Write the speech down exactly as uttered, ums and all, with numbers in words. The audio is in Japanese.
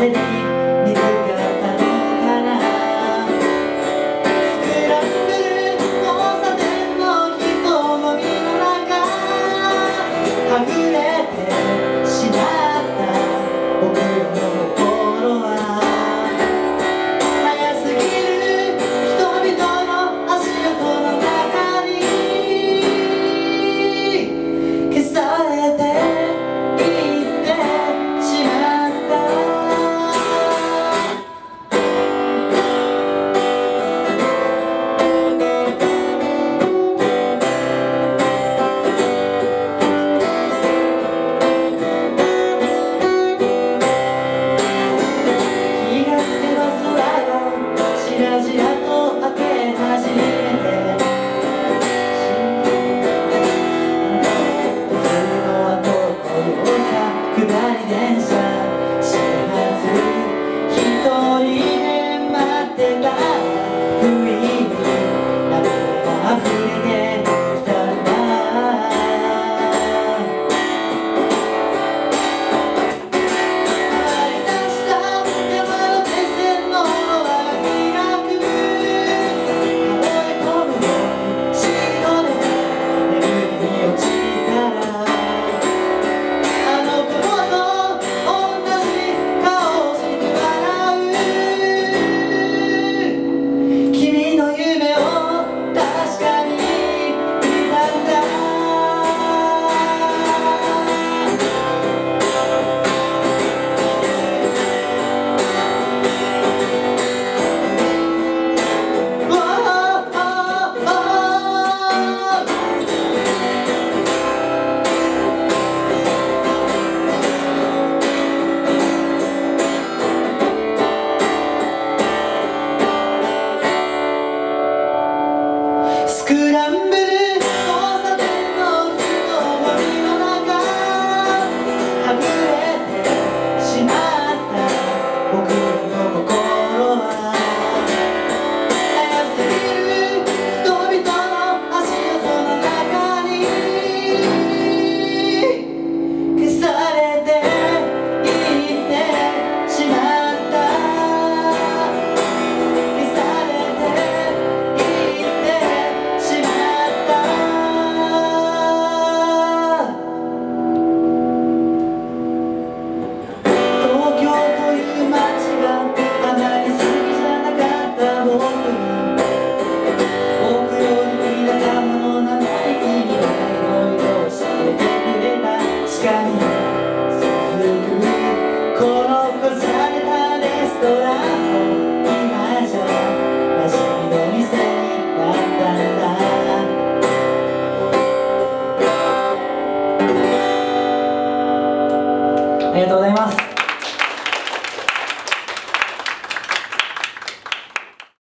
に見つかったのかな。スクランブル交差点の人混みの中溢れてしまった僕の心は速すぎる人々の足音の中に消されていってしまった。気がつけば空がしらじらと明け始めて、普通のはどこよさ下り電車始発一人で待ってた不意に涙が溢れてきたんだ。張り出した山手線のドアが開く、倒れ込むよシートで眠りに落ちたら、あの頃と同じ顔をして笑う。君の夢を確かに見たんだ。スクランブル交差点の人混みの中はぐれてしまった僕の心は速すぎる人々の足音の中に消されていってしまった。消されていってしまった。東京という街があまり好きじゃなかった僕に、僕より田舎者なのに君がいろいろ教えてくれた。しかに続くこのこじゃれたレストランも今じゃ馴染みの店になったんだ。ありがとうございます。